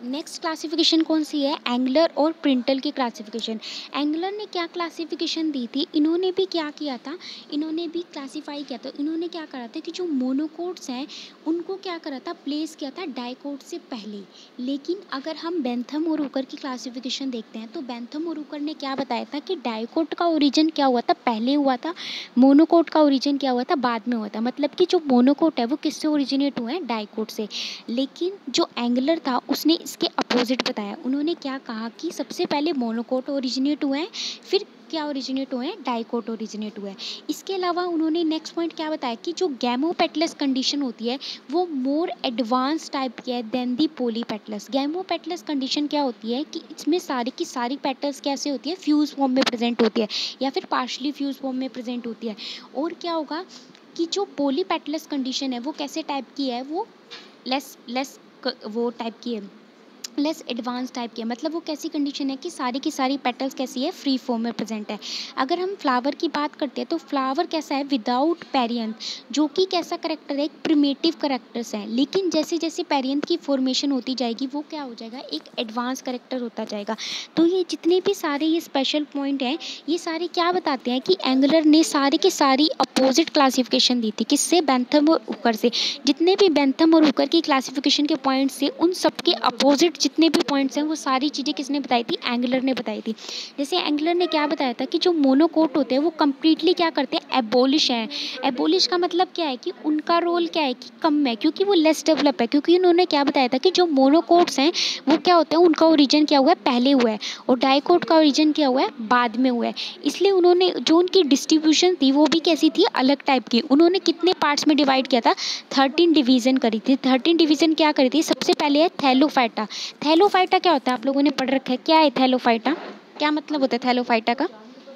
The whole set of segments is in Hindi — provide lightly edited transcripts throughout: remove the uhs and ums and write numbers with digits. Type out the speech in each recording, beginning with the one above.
नेक्स्ट क्लासिफिकेशन कौन सी है? एंगलर और प्रिंटल की क्लासिफिकेशन। एंगलर ने क्या क्लासिफिकेशन दी थी? इन्होंने भी क्या किया था, इन्होंने भी क्लासिफाई किया था। इन्होंने क्या करा था कि जो मोनोकोट्स हैं उनको क्या करा था, प्लेस किया था डाइकोट से पहले। लेकिन अगर हम बेंथम और हुकर की क्लासिफिकेशन देखते हैं तो बेंथम और हुकर ने क्या बताया था कि डाइकोट का ओरिजिन क्या हुआ था, पहले हुआ था। मोनोकोट का ओरिजिन क्या हुआ था, बाद में हुआ था। मतलब कि जो मोनोकोट है वो किससे ओरिजिनेट हुआ है, डाइकोट से। लेकिन जो एंगलर था उसने इसके अपोजिट बताया। उन्होंने क्या कहा कि सबसे पहले मोनोकोट ओरिजिनेट हुए हैं, फिर क्या ओरिजिनेट हुए हैं, डाइकोट ओरिजिनेट हुए हैं। इसके अलावा उन्होंने नेक्स्ट पॉइंट क्या बताया कि जो गैमोपेटलस कंडीशन होती है वो मोर एडवांस टाइप की है then the polypetalous. Gamopetalous condition क्या होती है कि इसमें सारी की सारी पेटल्स कैसे होती है, फ्यूज फॉर्म में प्रेजेंट होती है या फिर पार्शली फ्यूज फॉर्म में प्रेजेंट होती है। और क्या होगा कि जो पोलीपेटलस कंडीशन है वो कैसे टाइप की है, वो लेस लेस वो टाइप की है, लेस एडवांस टाइप की है। मतलब वो कैसी कंडीशन है कि सारी की सारी पेटल्स कैसी है, फ्री फॉर्म में प्रेजेंट है। अगर हम फ्लावर की बात करते हैं तो फ्लावर कैसा है, विदाउट पेरियंथ, जो कि कैसा करेक्टर है, एक प्रिमेटिव करेक्टर्स है। लेकिन जैसे जैसे पेरियंथ की फॉर्मेशन होती जाएगी वो क्या हो जाएगा, एक एडवांस करेक्टर होता जाएगा। तो ये जितने भी सारे ये स्पेशल पॉइंट हैं ये सारे क्या बताते हैं कि एंगलर ने सारी की सारी अपोजिट क्लासिफिकेशन दी थी, किससे, बेंथम और हुकर से। जितने भी बेंथम और हुकर की क्लासिफिकेशन के पॉइंट्स थे उन सबके अपोजिट जितने भी पॉइंट्स हैं वो सारी चीज़ें किसने बताई थी, एंगलर ने बताई थी। जैसे एंगलर ने क्या बताया था कि जो मोनोकोट होते हैं वो कम्प्लीटली क्या करते हैं, एबोलिश हैं। एबोलिश का मतलब क्या है कि उनका रोल क्या है कि कम है, क्योंकि वो लेस डेवलप है। क्योंकि उन्होंने क्या बताया था कि जो मोनोकोट्स हैं वो क्या होते हैं, उनका ओरिजिन क्या हुआ है, पहले हुआ है, और डाइकोट का ओरिजिन क्या हुआ है, बाद में हुआ है। इसलिए उन्होंने जो उनकी डिस्ट्रीब्यूशन थी वो भी कैसी थी, अलग टाइप की। उन्होंने कितने पार्ट्स में डिवाइड किया था, 13 डिवीजन करी थी। 13 डिवीजन क्या करी थी, सबसे पहले है थैलोफाइटा। थैलोफाइटा क्या होता है, आप लोगों ने पढ़ रखा है, क्या है थैलोफाइटा, क्या मतलब होता है थैलोफाइटा का,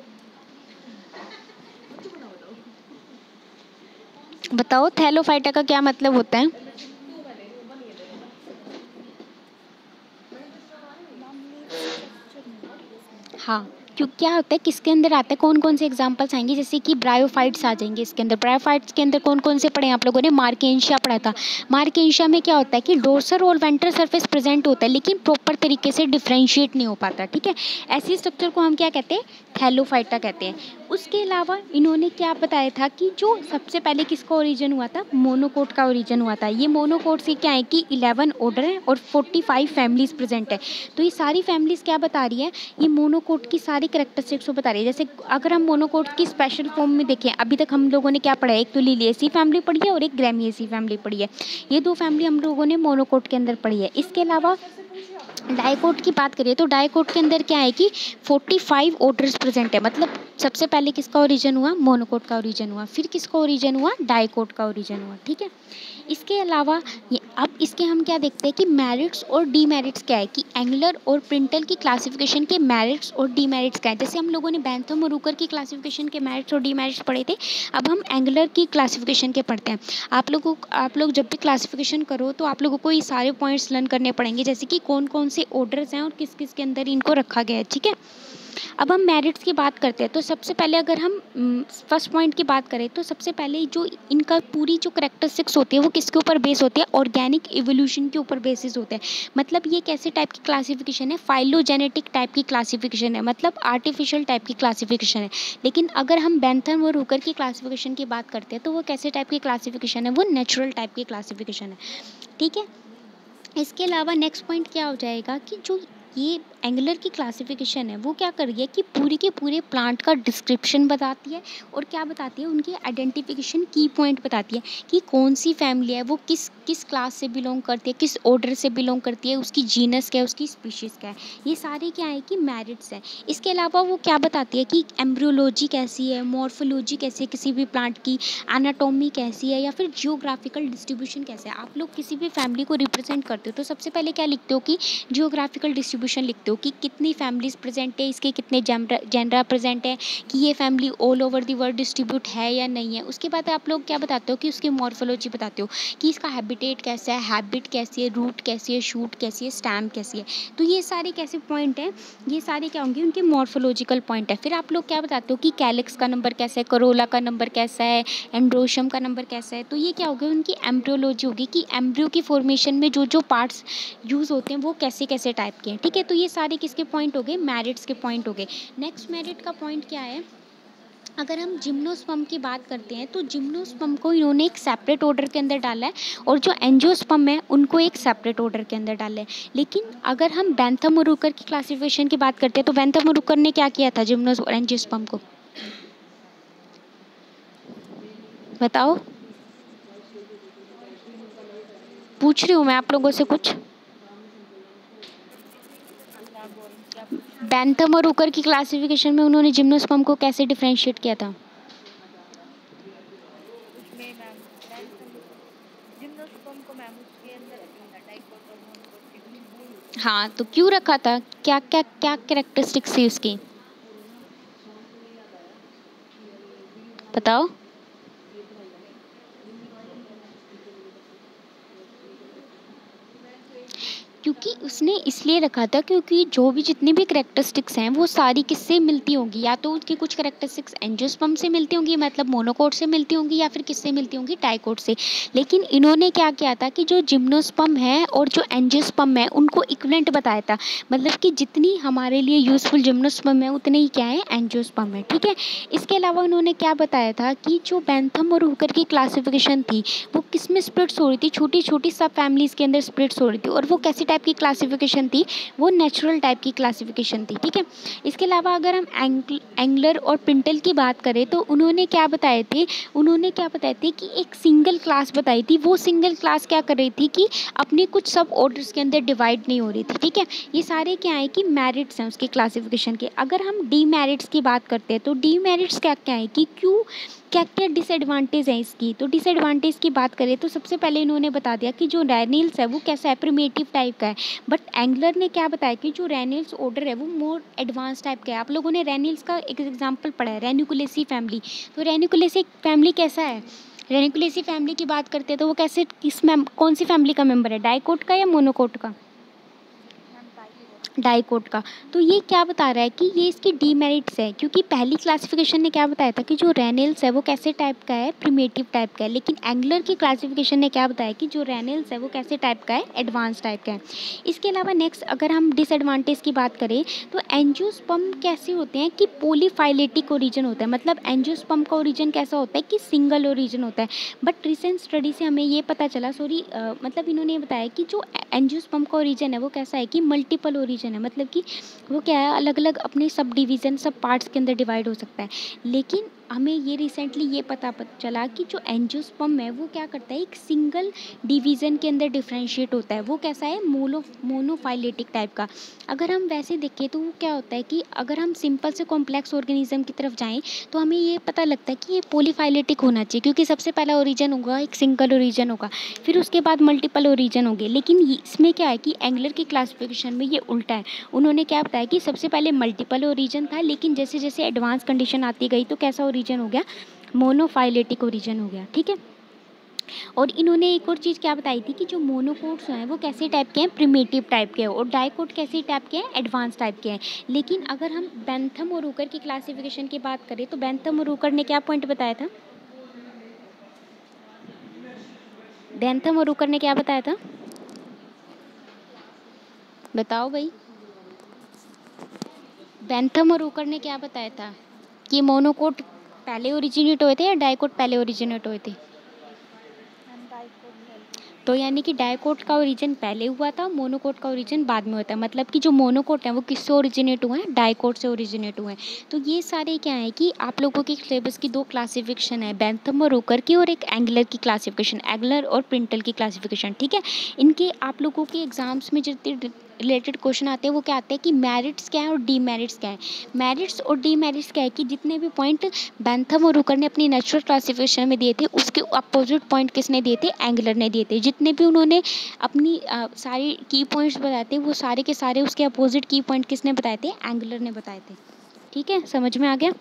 बताओ थैलोफाइटा का क्या मतलब होता है। हाँ, क्यों क्या होता है, किसके अंदर आता है, कौन कौन से एग्जांपल्स आएंगे, जैसे कि ब्रायोफाइट्स आ जाएंगे इसके अंदर। ब्रायोफाइट्स के अंदर कौन कौन से पढ़े हैं आप लोगों ने, मार्केंशिया पढ़ा था। मार्केंशिया में क्या होता है कि डोर्सल और वेंट्रल सरफेस प्रेजेंट होता है लेकिन प्रॉपर तरीके से डिफ्रेंशिएट नहीं हो पाता, ठीक है। ऐसी स्ट्रक्चर को हम क्या कहते हैं, थैलोफाइटा कहते हैं। उसके अलावा इन्होंने क्या बताया था कि जो सबसे पहले किसका ओरिजिन हुआ था, मोनोकोट का ओरिजिन हुआ था। ये मोनोकोट से क्या है कि 11 ऑर्डर है और 45 फैमिलीज प्रेजेंट है। तो ये सारी फैमिलीज क्या बता रही है, ये मोनोकोट की सारी करेक्टरिस्टिक्स को बता रही है। जैसे अगर हम मोनोकोट की स्पेशल फॉर्म में देखें, अभी तक हम लोगों ने क्या पढ़ा है, एक तो लिलिएसी फैमिली पढ़ी है और एक ग्रेमिएसी फैमिली पढ़ी है। ये दो फैमिली हम लोगों ने मोनोकोट के अंदर पढ़ी है। इसके अलावा डाइकोट की बात करिए तो डाइकोट के अंदर क्या है कि 45 ऑर्डर्स प्रेजेंट है। मतलब सबसे पहले किसका ओरिजिन हुआ, मोनोकोट का ओरिजिन हुआ, फिर किसका ओरिजिन हुआ, डाइकोट का ओरिजिन हुआ, ठीक है। इसके अलावा ये अब इसके हम क्या देखते हैं कि मेरिट्स और डीमेरिट्स क्या है, कि एंगलर और प्रिंटल की क्लासिफिकेशन के मेरिट्स और डीमेरिट्स क्या है। जैसे हम लोगों ने बेंथम और हुकर की क्लासिफिकेशन के मेरिट्स और डीमेरिट्स पढ़े थे, अब हम एंगलर की क्लासिफिकेशन के पढ़ते हैं। आप लोग जब भी क्लासिफिकेशन करो तो आप लोगों को ये सारे पॉइंट्स लर्न करने पड़ेंगे, जैसे कि कौन कौन से ऑर्डर्स हैं और किस किस के अंदर इनको रखा गया है, ठीक है। अब हम मेरिट्स की बात करते हैं तो सबसे पहले अगर हम फर्स्ट पॉइंट की बात करें तो सबसे पहले जो इनका पूरी जो करेक्टरिस्टिक्स होती है वो किसके ऊपर बेस होती है, ऑर्गेनिक इवोल्यूशन के ऊपर बेसिस होते हैं। मतलब ये कैसे टाइप की क्लासिफिकेशन है, फाइलोजेनेटिक टाइप की क्लासिफिकेशन है, मतलब आर्टिफिशियल टाइप की क्लासिफिकेशन है। लेकिन अगर हम बेंथम और हुकर की क्लासिफिकेशन की बात करते हैं तो वो कैसे टाइप की क्लासिफिकेशन है, वो नेचुरल टाइप की क्लासिफिकेशन है, ठीक है। इसके अलावा नेक्स्ट पॉइंट क्या हो जाएगा कि जो ये एंगुलर की क्लासिफिकेशन है वो क्या कर रही है कि पूरी के पूरे प्लांट का डिस्क्रिप्शन बताती है और क्या बताती है, उनकी आइडेंटिफिकेशन की पॉइंट बताती है कि कौन सी फैमिली है, वो किस किस क्लास से बिलोंग करती है, किस ऑर्डर से बिलोंग करती है, उसकी जीनस क्या है, उसकी स्पीशीज़ क्या है। ये सारे क्या है कि मेरिट्स हैं। इसके अलावा वो क्या बताती है कि एम्ब्रियोलॉजी कैसी है, मॉर्फोलॉजी कैसी है किसी भी प्लांट की, एनाटॉमी कैसी है, या फिर जियोग्राफिकल डिस्ट्रीब्यूशन कैसे है। आप लोग किसी भी फैमिली को रिप्रेजेंट करते हो तो सबसे पहले क्या लिखते हो कि जियोग्राफिकल डिस्ट्रीब्यूशन डिस्ट्रीब्यूशन लिखते हो कि कितनी फैमिलीज प्रेजेंट है, इसके कितने जेंडर प्रेजेंट है, कि ये family all over the world distribute है या नहीं है। उसके बाद आप लोग क्या बताते हो कि उसकी मॉर्फोलॉजी बताते हो कि इसका हैबिटेट कैसा है, हैबिट कैसी है, रूट कैसी है, शूट कैसी है, स्टैम कैसी है। तो ये सारे कैसे पॉइंट हैं, ये सारे क्या होंगे, उनके मॉर्फोलॉजिकल पॉइंट है। फिर आप लोग क्या बताते हो कि कैलिक्स का नंबर कैसा है, करोला का नंबर कैसा है, एंड्रोशम का नंबर कैसा है। तो ये क्या होगा, उनकी एम्ब्रियोलॉजी होगी कि एम्ब्रियो की फॉर्मेशन में जो जो पार्ट्स यूज़ होते हैं वो कैसे कैसे टाइप के हैं। ठीक है, तो ये सारे किसके पॉइंट हो गए, मेरिट्स के पॉइंट हो गए। नेक्स्ट मेरिट का पॉइंट क्या है, अगर हम जिम्नोस्पर्म की बात करते हैं तो जिम्नोस्पर्म को इन्होंने एक सेपरेट ऑर्डर के अंदर डाला है, और जो एंजियोस्पर्म है उनको एक सेपरेट ऑर्डर के अंदर डाला है। लेकिन अगर हम बेंथम और रूकर की क्लासिफिकेशन की बात करते हैं तो बेंथम और रूकर ने क्या किया था जिम्नोस और एंजियोस्पर्म को, बताओ, पूछ रही हूँ मैं आप लोगों से कुछ। बेंथम और रूकर की क्लासिफिकेशन में उन्होंने जिम्नोस्पर्म को कैसे डिफरेंशिएट किया था? हाँ, तो क्यों रखा था, क्या क्या क्या कैरेक्टरिस्टिक्स थी उसकी, बताओ। क्योंकि उसने इसलिए रखा था क्योंकि जो भी जितनी भी करेक्टरिस्टिक्स हैं वो सारी किससे मिलती होंगी, या तो उसकी कुछ करेक्टरिस्टिक्स एंजियोस्पर्म से मिलती होंगी, मतलब मोनोकोट से मिलती होंगी, या फिर किससे मिलती होंगी, डाइकोट से। लेकिन इन्होंने क्या किया था कि जो जिम्नोस्पर्म है और जो एंजियोस्पर्म है उनको इक्विवेलेंट बताया था, मतलब कि जितनी हमारे लिए यूजफुल जिम्नोस्पर्म है उतने ही क्या है एंजियोस्पर्म है। ठीक है, इसके अलावा उन्होंने क्या बताया था कि जो बेंथम और हुकर की क्लासिफिकेशन थी वो किस में स्प्लिट्स हो रही थी, छोटी छोटी सब फैमिलीज़ के अंदर स्प्लिट्स हो रही थी, और वो कैसी टाइप की क्लासिफिकेशन थी, वो नेचुरल टाइप की क्लासिफिकेशन थी। ठीक है, इसके अलावा अगर हम एंगलर और पिंटल की बात करें तो उन्होंने क्या बताए थे, कि एक सिंगल क्लास बताई थी, वो सिंगल क्लास क्या कर रही थी कि अपने कुछ सब ऑर्डर्स के अंदर डिवाइड नहीं हो रही थी। ठीक है, ये सारे क्या है कि मेरिट्स हैं उसकी क्लासिफिकेशन के। अगर हम डीमेरिट्स की बात करते हैं तो डीमेरिट्स क्या क्या है कि क्यों क्या क्या डिसएडवांटेज है इसकी। तो डिसएडवांटेज की बात करें तो सबसे पहले इन्होंने बता दिया कि जो रेनिल्स है वो कैसा है, प्रिमेटिव टाइप का है। बट एंगलर ने क्या बताया कि जो रेनिल्स ऑर्डर है वो मोर एडवांस टाइप का है। आप लोगों ने रेनिल्स का एक एग्जाम्पल पढ़ा है, रेनिकुलेसी फैमिली। तो रेनिकुलेसी फैमिली कैसा है, रेनिकुलेसी फैमिली की बात करते हैं तो वो कैसे कौन सी फैमिली का मेंबर है, डाइकोट का या मोनोकोट का, डाइकोट का। तो ये क्या बता रहा है कि ये इसकी डीमेरिट्स है, क्योंकि पहली क्लासिफिकेशन ने क्या बताया था कि जो रेनिल्स है वो कैसे टाइप का है, प्रिमेटिव टाइप का है। लेकिन एंगलर की क्लासिफिकेशन ने क्या बताया कि जो रेनिल्स है वो कैसे टाइप का है, एडवांस टाइप का है। इसके अलावा नेक्स्ट अगर हम डिसएडवांटेज की बात करें तो एंजियोस्पर्म कैसे होते हैं कि पॉलीफाइलेटिक ओरिजिन होता है, मतलब एंजियोस्पर्म का ओरिजिन कैसा होता है कि सिंगल ओरिजिन होता है। बट रिसेंट स्टडी से हमें ये पता चला, मतलब इन्होंने ये बताया कि जो एंजियोस्पर्म का ओरिजिन है वो कैसा है कि मल्टीपल ओरिजिन है, मतलब कि वो क्या है अलग अलग अपने सब डिवीज़न सब पार्ट्स के अंदर डिवाइड हो सकता है। लेकिन हमें ये रिसेंटली ये पता चला कि जो एंजियोस्पर्म है वो क्या करता है, एक सिंगल डिवीज़न के अंदर डिफरेंशिएट होता है, वो कैसा है मोनोफाइलेटिक टाइप का। अगर हम वैसे देखें तो वो क्या होता है कि अगर हम सिंपल से कॉम्प्लेक्स ऑर्गेनिज्म की तरफ जाएं तो हमें ये पता लगता है कि ये पॉलीफाइलेटिक होना चाहिए, क्योंकि सबसे पहला ओरिजिन होगा एक सिंगल ओरिजिन होगा, फिर उसके बाद मल्टीपल ओरिजिन होंगे। लेकिन इसमें क्या है कि एंगलर की क्लासिफिकेशन में ये उल्टा है। उन्होंने क्या बताया कि सबसे पहले मल्टीपल ओरिजिन था, लेकिन जैसे जैसे एडवांस कंडीशन आती गई तो कैसा ओरिजिन हो गया, मोनोफाइलेटिक ओरिजिन हो गया। ठीक है, और इन्होंने एक और चीज़ क्या बताई थी कि जो मोनोकोट्स हैं वो कैसे टाइप के हैं, प्रिमेटिव टाइप के हैं, और डाइकोट कैसे टाइप के हैं, एडवांस टाइप के हैं। लेकिन अगर हम बेंथम और रूकर की क्लासिफिकेशन की बात करें तो बेंथम और रूकर ने क्या पॉइंट बताया था, बेंथम और रूकर ने क्या बताया था, बताओ भाई। बेंथम और रूकर ने क्या बताया था कि मोनोकोट पहले ओरिजिनेट हुए थे या डाइकोट पहले ओरिजिनेट हुए थे। तो यानी कि डाइकोट का ओरिजिन पहले हुआ था, मोनोकोट का ओरिजिन बाद में होता है, मतलब कि जो मोनोकोट है वो किससे ओरिजिनेट हुए हैं, डाइकोट से ओरिजिनेट हुए हैं। तो ये सारे क्या है कि आप लोगों की सिलेबस की दो क्लासिफिकेशन है, बेंथम और रूकर की, और एक एंगलर की क्लासिफिकेशन, एंगलर और प्रिंटल की क्लासिफिकेशन। ठीक है, इनके आप लोगों के एग्जाम्स में जितनी रिलेटेड क्वेश्चन आते हैं वो क्या आते हैं कि मेरिट्स क्या है और डीमेरिट्स क्या है। मेरिट्स और डीमेरिट्स क्या है कि जितने भी पॉइंट बेंथम और हुकर ने अपनी नेचुरल क्लासिफिकेशन में दिए थे उसके अपोजिट पॉइंट किसने दिए थे, एंगलर ने दिए थे। जितने भी उन्होंने अपनी सारी की पॉइंट्स बताए थे वो सारे के सारे उसके अपोजिट की पॉइंट किसने बताए थे, एंगलर ने बताए थे। ठीक है, समझ में आ गया।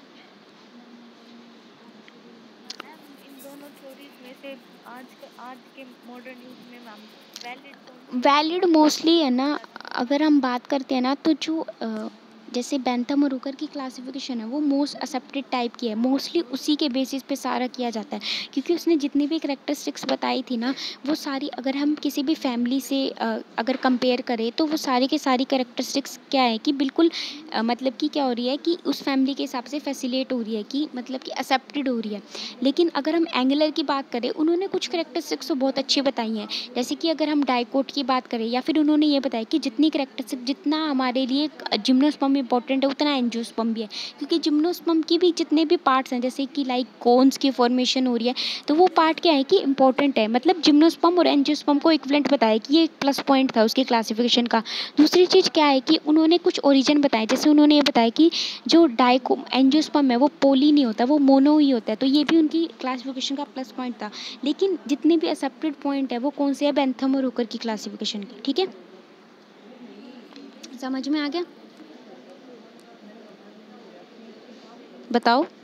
मैम इन दोनों थ्योरीज में से आज के मॉडर्न युग में मैम वैलिड कौन सी है, वैलिड मतलब मोस्टली है ना, क्लासिफिकेशन? अगर हम बात करते हैं ना तो जो जैसे बेंथम और हुकर की क्लासिफिकेशन है वो मोस्ट एक्सेप्टेड टाइप की है, मोस्टली उसी के बेसिस पे सारा किया जाता है क्योंकि उसने जितनी भी करेक्टरिस्टिक्स बताई थी ना वो सारी, अगर हम किसी भी फैमिली से अगर कंपेयर करें तो वो सारी के सारी करेक्टरिस्टिक्स क्या है कि बिल्कुल मतलब कि क्या हो रही है कि उस फैमिली के हिसाब से फैसिलेट हो रही है, कि मतलब कि एक्सेप्टेड हो रही है। लेकिन अगर हम एंगलर की बात करें उन्होंने कुछ करेक्टरिस्टिक्स तो बहुत अच्छी बताई हैं, जैसे कि अगर हम डाइकोट की बात करें या फिर उन्होंने ये बताया कि जितनी करेक्टरिस्टिक, जितना हमारे लिए जिम्नोस्पर्म इंपॉर्टेंट है उतना एंजियोस्पर्म भी है, क्योंकि जिम्नोस्पर्म की भी जितने भी पार्ट्स हैं जैसे कि लाइक कोन्स की फॉर्मेशन हो रही है तो वो पार्ट क्या है कि इंपॉर्टेंट है, मतलब जिम्नोस्पर्म और एंजियोस्पर्म को इक्विवेलेंट बताया कि ये एक प्लस पॉइंट था उसकी क्लासिफिकेशन का। दूसरी चीज़ क्या है कि उन्होंने कुछ ओरिजिन बताए, जैसे उन्होंने ये बताया कि जो डाइको एंजियोस्पर्म है वो पोली नहीं होता, वो मोनो ही होता है, तो ये भी उनकी क्लासिफिकेशन का प्लस पॉइंट था। लेकिन जितने भी एक्सेप्टेड पॉइंट है वो कौन से है, बेंथम और हुकर की क्लासिफिकेशन की। ठीक है, समझ में आ गया, बताओ।